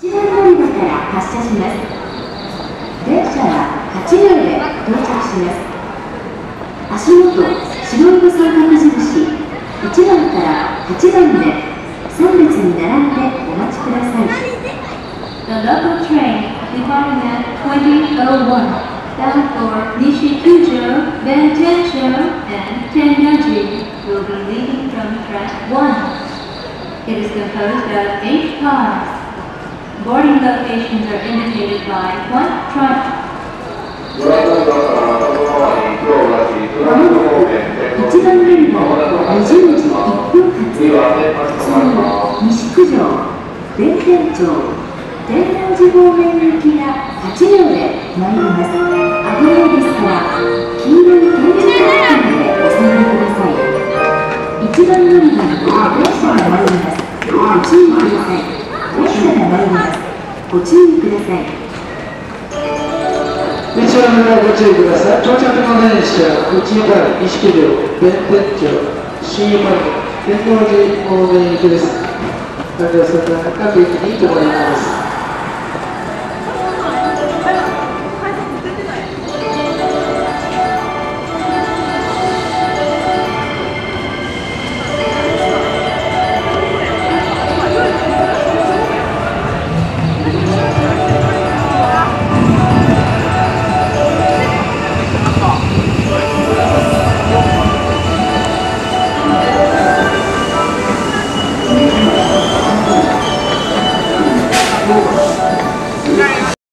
1番乗り場から発車します。電車は8両で到着します。足元、白色三角印、1番から8番で3列に並んでお待ちください。The local train departing at 20:01 bound for Nishikujo, Bentencho, and Tennoji will be leaving from track 1. It is composed of 8 cars. Boarding locations are indicated by white triangle. 1番乗り場20時1分発、次西九条、弁天町、天王寺方面行きが8両で参ります。危ないですから黄色い点字タッチまでお下がりください。1番乗り場に電車が参ります。ご注意ください。電車が参ります。ご注意ください。 電車のご注意ください。到着の電車、1番西九条、弁天町、新山天王寺方面行きです。ご乗車各駅に停まります。